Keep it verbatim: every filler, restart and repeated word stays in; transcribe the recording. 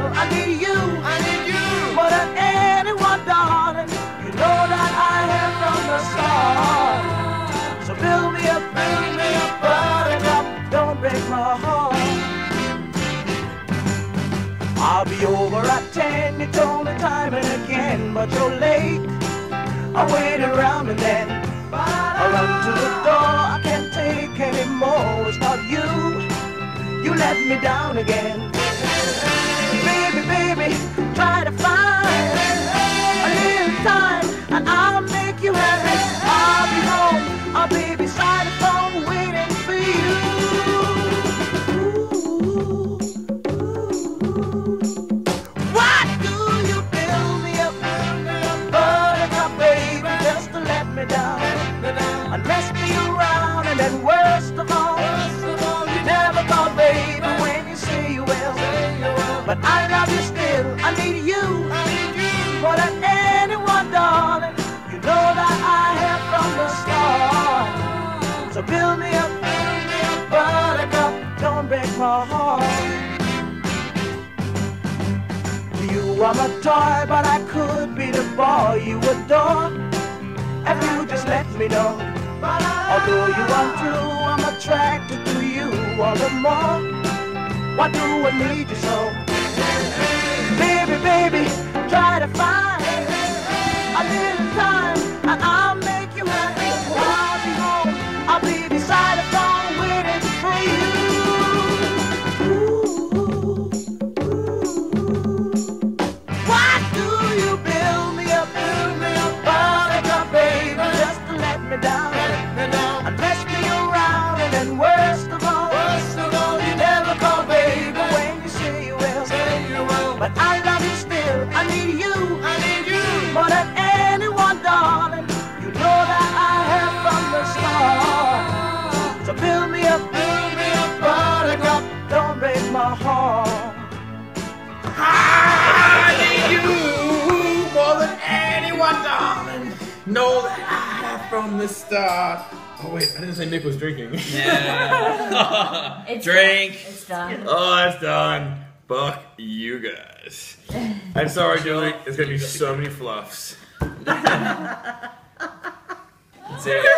I need you, I need you more than anyone, darling. You know that I have from the start. So build me up, build me up, buttercup, don't break my heart. I'll be over at ten, you told me time and again, but you're late. I wait around and then I run to the door. I can't take anymore. It's not you, you let me down again. Baby, baby, try to find a little time and I'll make you happy. I'll be home, I'll be beside the phone waiting for you. Why do you build me up, buttercup, baby, just to let me down and mess me around? And then worst of all, you never call, baby, when you say you will. But I love you still, I need you, I need you more than anyone, darling. You know that I have from the start. So build me up, build me up, buttercup, don't break my heart. You are my toy, but I could be the boy you adore if you just let me know. Although you are true, I'm attracted to you all the more. Why do I need you so? Baby, baby, try to find a little time and I'll make you happy. I'll be home, I'll be beside the phone waiting for you. Ooh, why do you build me up, build me up, buttercup, baby, just to let me down and mess me around? And then worst of all, you never call, baby, when you say you will. But I love you still, I need you, I need you more than anyone, darling. You know that I have from the start. So build me up, build me up, buttercup, don't break my heart. I need you more than anyone, darling. Know that I have from the start. Oh wait, I didn't say Nick was drinking. Yeah. It's Drink. Done. It's done. Oh, it's done. Fuck you guys. I'm sorry, Julie. There's gonna be so many fluffs. That's it.